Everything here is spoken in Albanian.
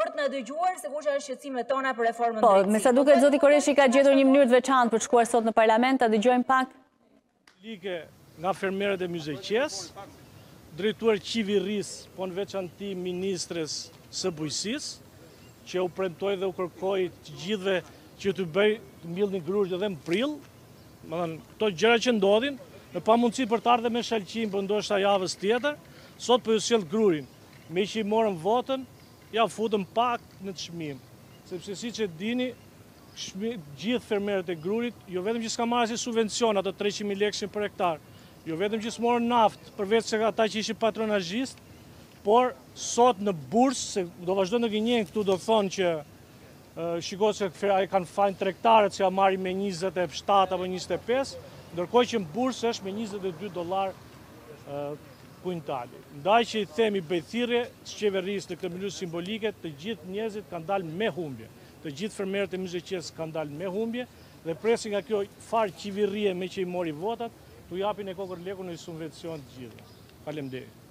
fort në dëgjuar, se kush është shqetësimet tona për reformën Po, drejtësisë. me sa duket zoti Koreshi ka gjetur një mënyrë të veçantë për të shkuar sot në parlament, ta dëgjojmë pak. Like nga fermerët e Myzeqes, drejtuar qeverisë, po në veçanti ministres së bujqësisë, që u premtoi dhe u kërkoi të gjithëve që të mbillnin grurit edhe në prill, këto gjëra që ndodhin, në pamundësi për të ardhur me shalqim për ndoshta javës tjetër, sot po ju sjell grurin. Me që i morën votën, ja futëm pak në çmim, sepse siç e dini, gjithë fermerët e grurit, jo vetëm që s'ka marrë si subvencion ato 300.000 lekë për hektar, jo vetëm që s'morën naftë, përveç se ata që ishin patronazhist, por sot në bursë, se do vazhdo në gënjen këtu do thonë që shiko se kanë fajnë tregtarët që ja marrin me 27 apo 25, ndërkohë që në bursë është me $22 kuintali. Ndaj që i themi bëjthirrje qeverisë në këtë mënyrë simbolike, të gjithë njerëzit kanë dalë me humbje. Të gjithë fermerët e Myzeqes kanë dalë me humbje dhe presin nga kjo farë qeverie me që i mori votat, t'u japin e kokër lekun në subvencion të gjithë. Faleminderit.